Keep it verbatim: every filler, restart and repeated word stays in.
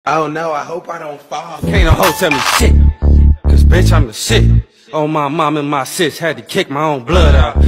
Oh no, I hope I don't fall. Can't a hoe tell me shit, cause bitch I'm the shit. Oh my mom and my sis had to kick my own blood out.